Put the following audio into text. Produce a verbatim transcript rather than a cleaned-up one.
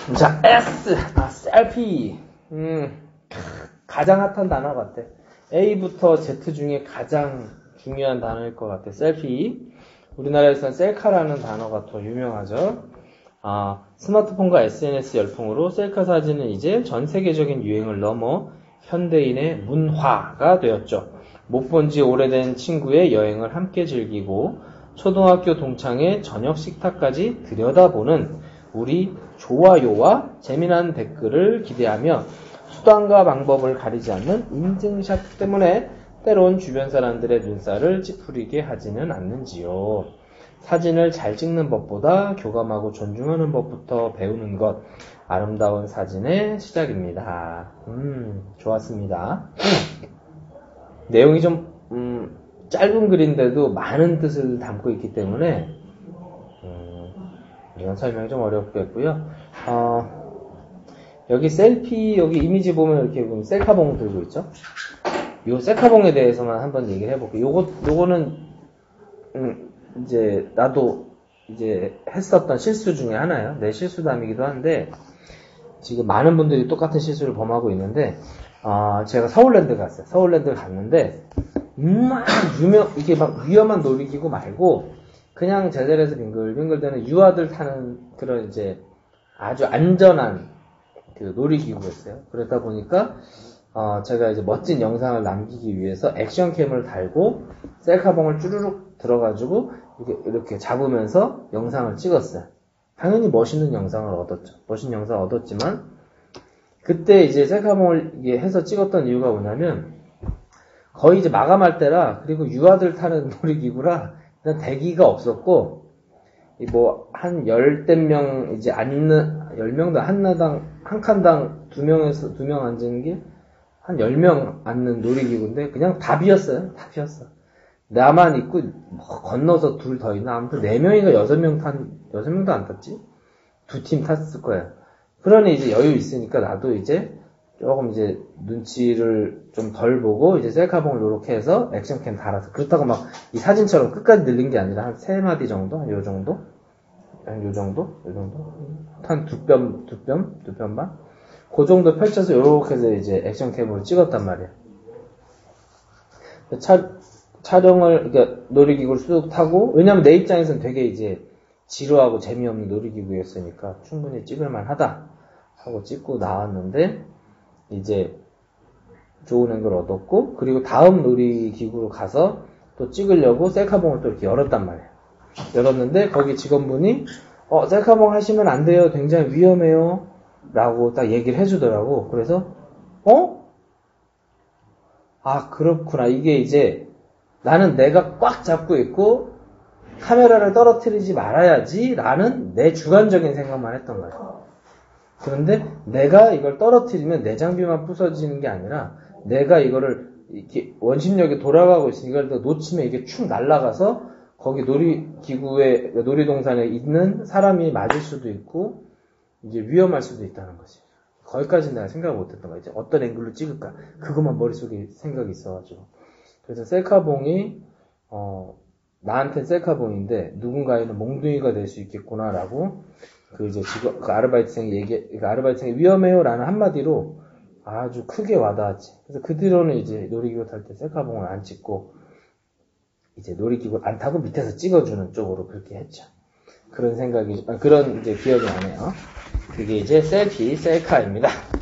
자, S, 아, 셀피. 음, 가장 핫한 단어 같아. A부터 Z 중에 가장 중요한 단어일 것 같아. 셀피. 우리나라에서는 셀카라는 단어가 더 유명하죠. 아, 스마트폰과 에스엔에스 열풍으로 셀카 사진은 이제 전 세계적인 유행을 넘어 현대인의 문화가 되었죠. 못 본 지 오래된 친구의 여행을 함께 즐기고 초등학교 동창의 저녁 식탁까지 들여다보는 우리 좋아요와 재미난 댓글을 기대하며 수단과 방법을 가리지 않는 인증샷 때문에 때론 주변 사람들의 눈살을 찌푸리게 하지는 않는지요. 사진을 잘 찍는 법보다 교감하고 존중하는 법부터 배우는 것, 아름다운 사진의 시작입니다. 음, 좋았습니다. 내용이 좀 음, 짧은 글인데도 많은 뜻을 담고 있기 때문에 음, 이건 설명이 좀 어렵겠고요. 어, 여기 셀피, 여기 이미지 보면 이렇게 보면 셀카봉 들고 있죠? 요 셀카봉에 대해서만 한번 얘기를 해볼게요. 요거, 요거는, 음, 이제, 나도 이제 했었던 실수 중에 하나예요. 내 실수담이기도 한데, 지금 많은 분들이 똑같은 실수를 범하고 있는데, 어, 제가 서울랜드 갔어요. 서울랜드 갔는데, 막 유명, 이게 막 위험한 놀이기구 말고, 그냥 제자리에서 빙글빙글대는 유아들 타는 그런 이제 아주 안전한 그 놀이기구였어요. 그러다 보니까 어 제가 이제 멋진 영상을 남기기 위해서 액션캠을 달고 셀카봉을 쭈루룩 들어가지고 이렇게, 이렇게 잡으면서 영상을 찍었어요. 당연히 멋있는 영상을 얻었죠. 멋있는 영상을 얻었지만 그때 이제 셀카봉을 해서 찍었던 이유가 뭐냐면 거의 이제 마감할 때라 그리고 유아들 타는 놀이기구라 대기가 없었고, 뭐, 한 열댓 명, 이제 앉는, 열 명당, 하나당, 한 칸당 두 명에서, 두 명 앉는 게, 한 열 명 앉는 놀이기구인데, 그냥 다 비었어요. 다 비었어. 나만 있고, 뭐 건너서 둘 더 있나? 아무튼 네 명인가 여섯 명 탄, 여섯 명도 안 탔지? 두 팀 탔을 거예요. 그러니 이제 여유 있으니까 나도 이제, 조금 이제 눈치를 좀 덜 보고 이제 셀카봉을 요렇게 해서 액션캠 달아서 그렇다고 막 이 사진처럼 끝까지 늘린 게 아니라 한 세 마디 정도? 한 요 정도? 한 요 정도? 요 정도? 한 두 뼘, 두 뼘? 두 뼘 반? 그 정도 펼쳐서 요렇게 해서 이제 액션캠으로 찍었단 말이야. 차, 촬영을, 그러니까 놀이기구를 쑥 타고, 왜냐면 내 입장에서는 되게 이제 지루하고 재미없는 놀이기구였으니까 충분히 찍을만 하다 하고 찍고 나왔는데, 이제 좋은 앵글 얻었고 그리고 다음 놀이기구로 가서 또 찍으려고 셀카봉을 또 이렇게 열었단 말이에요. 열었는데 거기 직원분이 어 셀카봉 하시면 안 돼요. 굉장히 위험해요. 라고 딱 얘기를 해주더라고. 그래서 어? 아 그렇구나. 이게 이제 나는 내가 꽉 잡고 있고 카메라를 떨어뜨리지 말아야지 라는 내 주관적인 생각만 했던 거예요. 그런데 내가 이걸 떨어뜨리면 내 장비만 부서지는 게 아니라 내가 이거를 이렇게 원심력이 돌아가고 있으니까 이걸 놓치면 이게 축 날아가서 거기 놀이기구에 놀이동산에 있는 사람이 맞을 수도 있고 이제 위험할 수도 있다는 거지. 거기까지는 내가 생각을 못했던 거지. 어떤 앵글로 찍을까? 그것만 머릿속에 생각이 있어가지고. 그래서 셀카봉이 어 나한테 셀카봉인데 누군가에는 몽둥이가 될 수 있겠구나라고 그 이제 직원, 그 아르바이트생이 얘기, 그 아르바이트생이 위험해요라는 한마디로 아주 크게 와닿았지. 그래서 그 뒤로는 이제 놀이기구 탈 때 셀카봉을 안 찍고 이제 놀이기구 안 타고 밑에서 찍어주는 쪽으로 그렇게 했죠. 그런 생각이, 그런 이제 기억이 나네요. 그게 이제 셀피, 셀카입니다.